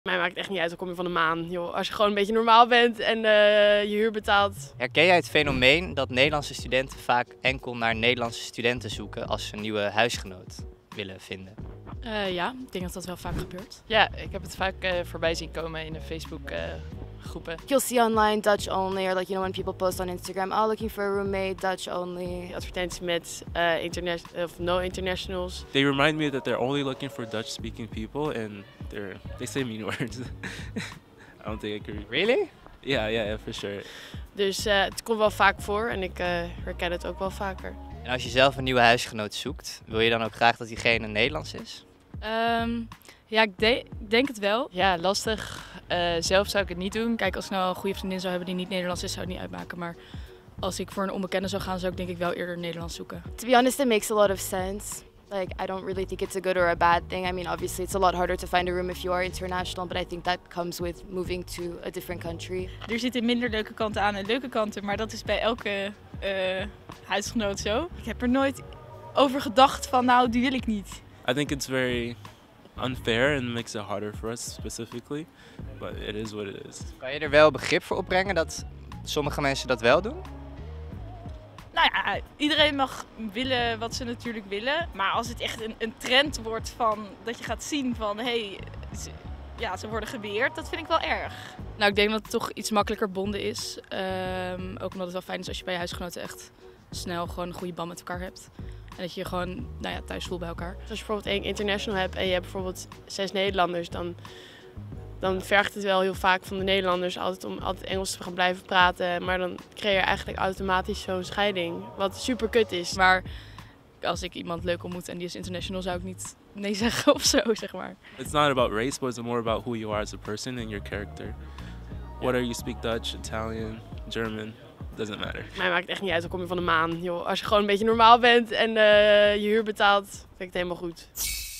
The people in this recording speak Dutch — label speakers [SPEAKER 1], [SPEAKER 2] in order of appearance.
[SPEAKER 1] Mij maakt het echt niet uit, dan kom je van de maan. Joh, als je gewoon een beetje normaal bent en je huur betaalt.
[SPEAKER 2] Herken jij het fenomeen dat Nederlandse studenten vaak enkel naar Nederlandse studenten zoeken als ze een nieuwe huisgenoot willen vinden?
[SPEAKER 3] Ja, ik denk dat dat wel vaak gebeurt.
[SPEAKER 4] Ja, ik heb het vaak voorbij zien komen in de Facebook groepen.
[SPEAKER 5] You'll see online Dutch only, or like, you know, when people post on Instagram, oh, looking for a roommate, Dutch only.
[SPEAKER 1] Advertenties met no internationals.
[SPEAKER 6] They remind me that they're only looking for Dutch-speaking people, and they say mean words. I don't think I could.
[SPEAKER 2] Really?
[SPEAKER 6] Yeah, for sure.
[SPEAKER 1] Dus het komt wel vaak voor en ik herken het ook wel vaker.
[SPEAKER 2] En als je zelf een nieuwe huisgenoot zoekt, wil je dan ook graag dat diegene Nederlands is?
[SPEAKER 3] Ja, ik denk het wel.
[SPEAKER 4] Ja, lastig. Zelf zou ik het niet doen.
[SPEAKER 3] Kijk, als ik nou een goede vriendin zou hebben die niet Nederlands is, zou het niet uitmaken. Maar als ik voor een onbekende zou gaan, zou ik denk ik wel eerder Nederlands zoeken.
[SPEAKER 5] To be honest, it makes a lot of sense. Like, I don't really think it's a good or a bad thing. I mean, obviously, it's a lot harder to find a room if you are international, but I think that comes with moving to a different country.
[SPEAKER 7] Er zitten minder leuke kanten aan en leuke kanten, maar dat is bij elke huisgenoot zo. Ik heb er nooit over gedacht van, nou, die wil ik niet.
[SPEAKER 6] I think it's very unfair and makes it harder for us specifically, but it is what it is.
[SPEAKER 2] Kan je er wel begrip voor opbrengen dat sommige mensen dat wel doen?
[SPEAKER 7] Nou ja, iedereen mag willen wat ze natuurlijk willen. Maar als het echt een trend wordt van dat je gaat zien van hé, ze worden geweerd, dat vind ik wel erg.
[SPEAKER 3] Nou, ik denk dat het toch iets makkelijker bonden is. Ook omdat het wel fijn is als je bij je huisgenoten echt snel gewoon een goede band met elkaar hebt. En dat je je gewoon thuis voelt bij elkaar.
[SPEAKER 1] Dus als je bijvoorbeeld één international hebt en je hebt bijvoorbeeld 6 Nederlanders, dan vergt het wel heel vaak van de Nederlanders om altijd Engels te gaan blijven praten. Maar dan creëer je eigenlijk automatisch zo'n scheiding, wat super kut is.
[SPEAKER 3] Maar als ik iemand leuk ontmoet en die is international, zou ik niet nee zeggen of zo, zeg maar.
[SPEAKER 6] It's not about race, but it's more about who you are as a person and your character. Whether you speak Dutch, Italian, German, doesn't matter.
[SPEAKER 1] Mij maakt het echt niet uit, dan kom je van de maan. Joh, als je gewoon een beetje normaal bent en je huur betaalt, vind ik het helemaal goed.